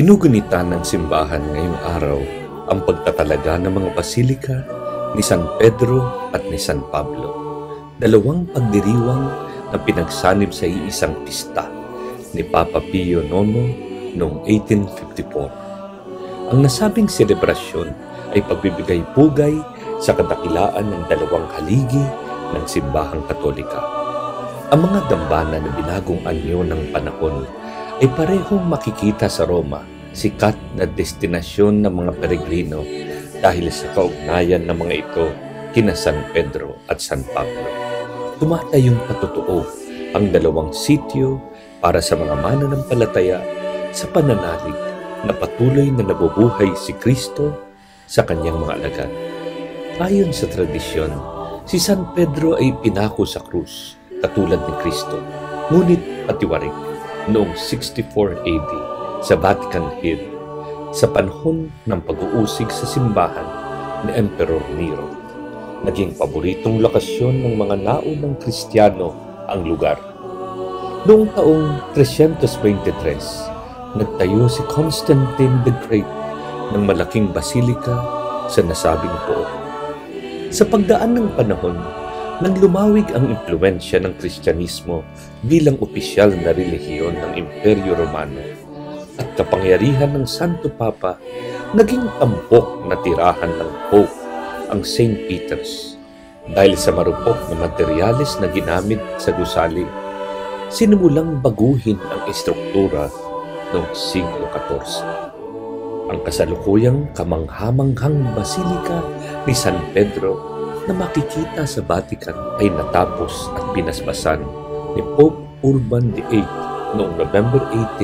Ginugunita ng simbahan ngayong araw ang pagtatalaga ng mga basilika ni San Pedro at ni San Pablo, dalawang pagdiriwang na pinagsanib sa iisang pista ni Papa Pio IX noong 1854. Ang nasabing selebrasyon ay pagbibigay-pugay sa kadakilaan ng dalawang haligi ng simbahang Katolika. Ang mga dambana na binagong anyo ng panahon ay parehong makikita sa Roma, sikat na destinasyon ng mga peregrino dahil sa kaugnayan ng mga ito kina San Pedro at San Pablo. Tumatayong patotoo ang dalawang sityo para sa mga mananampalataya sa pananalig na patuloy na nabubuhay si Kristo sa kanyang mga alagad. Ayon sa tradisyon, si San Pedro ay pinako sa krus katulad ni Kristo, ngunit patiwarik noong 64 AD sa Vatican Hill sa panahon ng pag-uusig sa simbahan ni Emperor Nero. Naging paboritong lokasyon ng mga naunang Kristiyano ang lugar. Noong taong 323, nagtayo si Constantine the Great ng malaking basilika sa nasabing pook. Sa pagdaan ng panahon, nang lumawig ang impluwensya ng Kristyanismo bilang opisyal na relihiyon ng Imperyo Romano at kapangyarihan ng Santo Papa, naging tampok na tirahan ng Pope ang St. Peter's. Dahil sa marupok na materyales na ginamit sa gusali, sinimulang baguhin ang estruktura noong siglo XIV. Ang kasalukuyang kamanghamanghang Basilica ni San Pedro na makikita sa Vatican ay natapos at pinaspasan ni Pope Urban VIII noong November 18,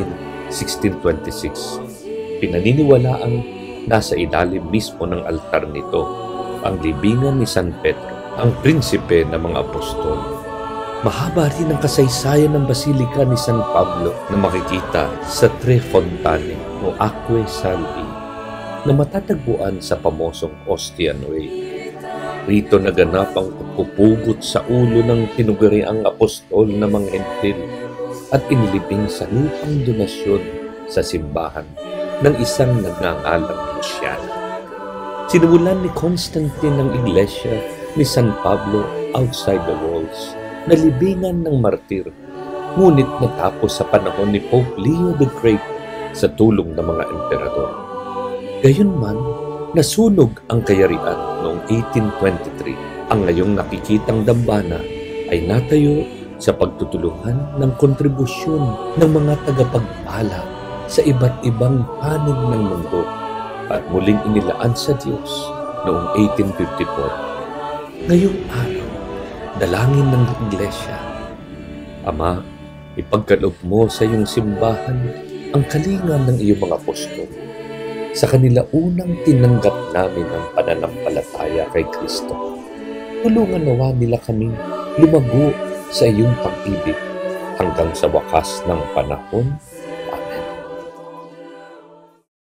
1626. Pinaniniwalaang nasa ilalim mismo ng altar nito ang libingan ni San Pedro, ang prinsipe ng mga apostol. Mahaba rin ang kasaysayan ng Basilica ni San Pablo na makikita sa Tre Fontane o Acque Salvi na matatagpuan sa pamosong Ostian Way. Rito naganap ang pagpupugot sa ulo ng tinuguriang apostol na mga hentil at inilibing sa lupang donasyon sa simbahan ng isang nagngangalang Luciana. Sinimulan ni Constantine ang iglesia ni San Pablo outside the walls na libingan ng martir, ngunit natapos sa panahon ni Pope Leo the Great sa tulong ng mga emperador. Gayunman, nasunog ang kayarian noong 1823. Ang ngayong nakikitang dambana ay natayo sa pagtutulungan ng kontribusyon ng mga tagapagpala sa iba't ibang panig ng mundo at muling inilaan sa Diyos noong 1854. Ngayong araw, dalangin ng Iglesia, Ama, ipagkaloob mo sa iyong simbahan ang kalinga ng iyong mga apostol. Sa kanila unang tinanggap namin ang pananampalataya kay Kristo. Tulungan nawa nila kaming lumago sa iyong pag-ibig hanggang sa wakas ng panahon